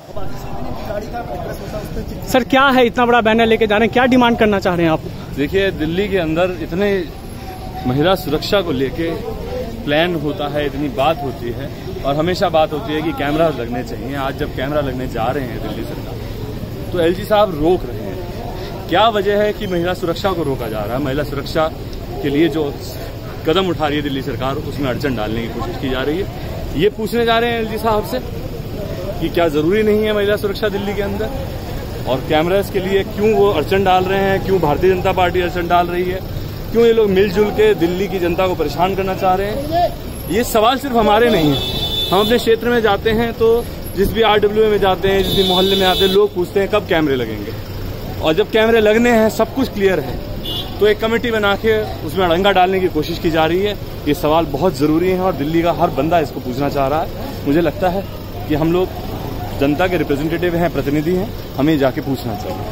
Sir क्या है इतना बड़ा बैनर लेके जा रहे हैं, क्या डिमांड करना चाह रहे हैं आप? देखिए, दिल्ली के अंदर इतने महिला सुरक्षा को लेके प्लान होता है, इतनी बात होती है और हमेशा बात होती है कि कैमरा लगने चाहिए। आज जब कैमरा लगने जा रहे हैं दिल्ली सरकार, तो एलजी साहब रोक रहे हैं। क्या वजह है कि महिला सुरक्षा को रोका जा रहा है? महिला सुरक्षा के लिए जो कदम उठा रही है दिल्ली सरकार, उसमें अड़चन डालने की कोशिश की जा रही है। ये पूछने जा रहे हैं एलजी साहब से कि क्या जरूरी नहीं है महिला सुरक्षा दिल्ली के अंदर, और कैमरास के लिए क्यों वो अड़चन डाल रहे हैं, क्यों भारतीय जनता पार्टी अड़चन डाल रही है, क्यों ये लोग मिलजुल के दिल्ली की जनता को परेशान करना चाह रहे हैं। ये सवाल सिर्फ हमारे नहीं है। हम अपने क्षेत्र में जाते हैं तो जिस भी RWA में जाते हैं, जिस भी मोहल्ले में आते हैं, लोग पूछते हैं कब कैमरे लगेंगे, और जब कैमरे लगने हैं, सब कुछ क्लियर है, तो एक कमेटी बना के उसमें अड़ंगा डालने की कोशिश की जा रही है। ये सवाल बहुत जरूरी है और दिल्ली का हर बंदा इसको पूछना चाह रहा है। मुझे लगता है कि हम लोग जनता के रिप्रेजेंटेटिव हैं, प्रतिनिधि हैं, हमें जाके पूछना चाहिए।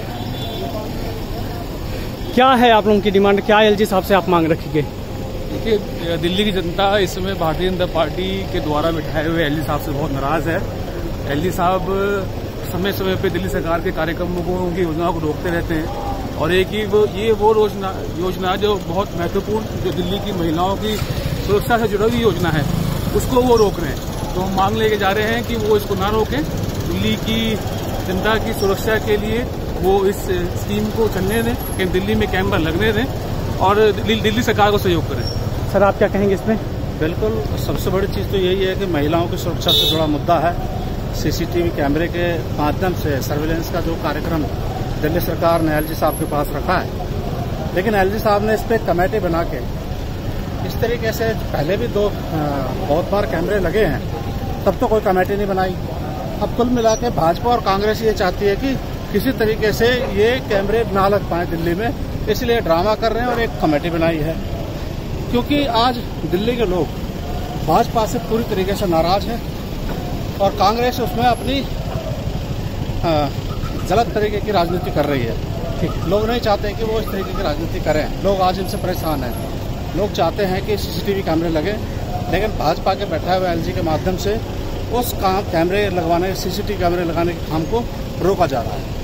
क्या है आप लोगों की डिमांड, क्या एलजी साहब से आप मांग रखेंगे? देखिए, दिल्ली की जनता इस समय भारतीय जनता पार्टी के द्वारा बिठाए हुए एलजी साहब से बहुत नाराज है। एलजी साहब समय समय पे दिल्ली सरकार के कार्यक्रमों को, उनकी योजनाओं को रोकते रहते हैं, और एक ही वो योजना जो बहुत महत्वपूर्ण, जो दिल्ली की महिलाओं की सुरक्षा से जुड़ी हुई योजना है, उसको वो रोक रहे हैं। तो हम मांग लेके जा रहे हैं कि वो इसको ना रोकें, दिल्ली की जनता की सुरक्षा के लिए वो इस स्कीम को चलने दें, कि दिल्ली में कैमरा लगने दें और दिल्ली सरकार को सहयोग करें। सर आप क्या कहेंगे इसमें? बिल्कुल, सबसे बड़ी चीज़ तो यही है कि महिलाओं की सुरक्षा से जुड़ा मुद्दा है। CCTV कैमरे के माध्यम से सर्विलेंस का जो कार्यक्रम दिल्ली सरकार ने एलजी साहब के पास रखा है, लेकिन एलजी साहब ने इस पर कमेटी बना के इस तरीके से, पहले भी बहुत बार कैमरे लगे हैं, तब तो कोई कमेटी नहीं बनाई। अब कुल मिला के भाजपा और कांग्रेस ये चाहती है कि किसी तरीके से ये कैमरे ना लग पाए दिल्ली में, इसलिए ड्रामा कर रहे हैं और एक कमेटी बनाई है। क्योंकि आज दिल्ली के लोग भाजपा से पूरी तरीके से नाराज हैं और कांग्रेस उसमें अपनी गलत तरीके की राजनीति कर रही है। ठीक, लोग नहीं चाहते कि वो इस तरीके की राजनीति करें। लोग आज इनसे परेशान हैं। लोग चाहते हैं कि CCTV कैमरे लगे, लेकिन भाजपा के बैठा हुए एलजी के माध्यम से उस काम कैमरे लगवाने, CCTV कैमरे लगाने के काम को रोका जा रहा है।